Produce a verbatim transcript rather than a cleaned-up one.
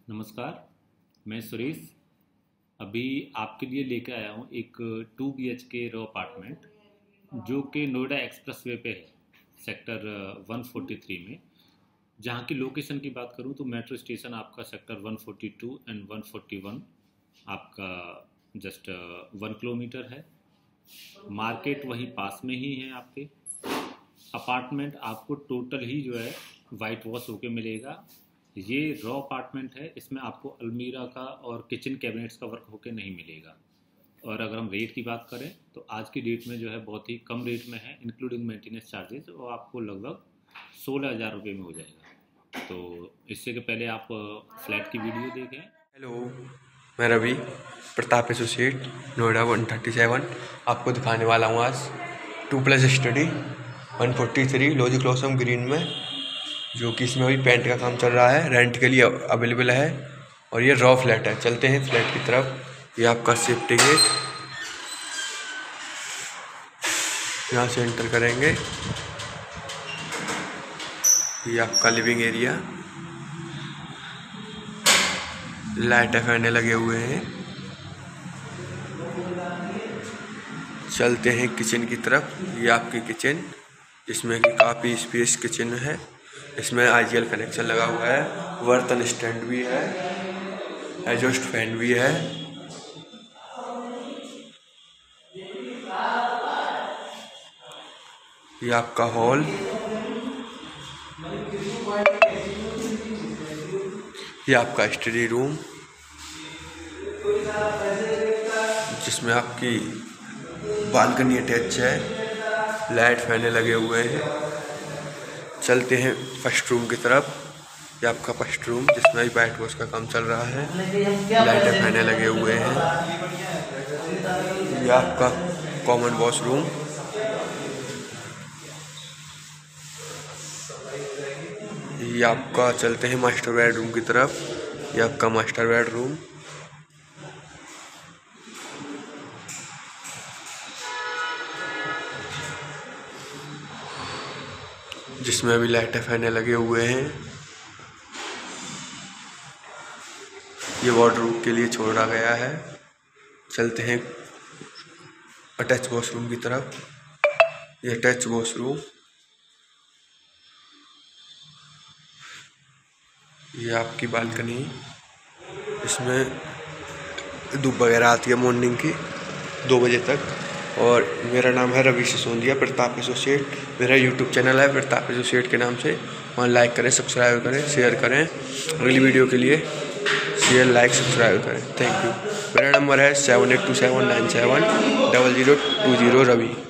नमस्कार, मैं सुरेश। अभी आपके लिए लेकर आया हूँ एक टू बी एच के रो अपार्टमेंट जो कि नोएडा एक्सप्रेस वे पे है, सेक्टर वन फोर्टी थ्री में। जहाँ की लोकेशन की बात करूँ तो मेट्रो स्टेशन आपका sector one forty two and one forty one आपका जस्ट वन किलोमीटर है। मार्केट वहीं पास में ही है आपके। अपार्टमेंट आपको टोटल ही जो है वाइट वॉश होके मिलेगा। ये रॉ अपार्टमेंट है, इसमें आपको अलमीरा का और किचन कैबिनेट्स का वर्क होके नहीं मिलेगा। और अगर हम रेट की बात करें तो आज की डेट में जो है बहुत ही कम रेट में है, इंक्लूडिंग मेंटेनेंस चार्जेस, वो आपको लगभग सोलह हज़ार रुपये में हो जाएगा। तो इससे के पहले आप फ्लैट की वीडियो देखें। हेलो, मैं Ravi Pratap associate Noida one thirty seven आपको दिखाने वाला हूँ आज two plus study one forty three logix क्लॉसम ग्रीन में, जो कि इसमें अभी पेंट का काम चल रहा है, रेंट के लिए अवेलेबल है। और ये रॉ फ्लैट है। चलते हैं फ्लैट की तरफ। ये आपका सेफ्टी गेट, यहाँ से एंटर करेंगे। ये आपका लिविंग एरिया, लाइट फैने लगे हुए हैं। चलते हैं किचन की तरफ। ये आपकी किचन, जिसमें कि काफ़ी स्पेस किचन है। इसमें आई जी एल कनेक्शन लगा हुआ है, बर्तन स्टैंड भी है, एग्जॉस्ट फैन भी है। ये आपका हॉल, ये आपका स्टडी रूम, जिसमें आपकी बालकनी अटैच है, लाइट फैने लगे हुए हैं। चलते हैं फर्स्ट रूम की तरफ। ये आपका फर्स्ट रूम, जिसमें भी वाइट वॉश का काम चल रहा है, लाइटें फैने लगे हुए हैं। ये आपका कॉमन वॉशरूम, ये आपका चलते हैं मास्टर बेडरूम की तरफ। ये आपका मास्टर बेडरूम, जिसमें अभी लाइटें फैने लगे हुए हैं। ये वार्डरोब के लिए छोड़ा गया है। चलते हैं अटैच वॉशरूम की तरफ। ये अटैच वॉशरूम, ये आपकी बालकनी, इसमें धूप वगैरह आती है मॉर्निंग की दो बजे तक। और मेरा नाम है रवि सिसोदिया, प्रताप एसोसिएट मेरा यूट्यूब चैनल है प्रताप एसोसिएट के नाम से। वहाँ लाइक करें, सब्सक्राइब करें, शेयर करें। अगली वीडियो के लिए शेयर, लाइक, सब्सक्राइब करें। Thank you. मेरा नंबर है seven eight two seven nine seven double zero two zero Ravi.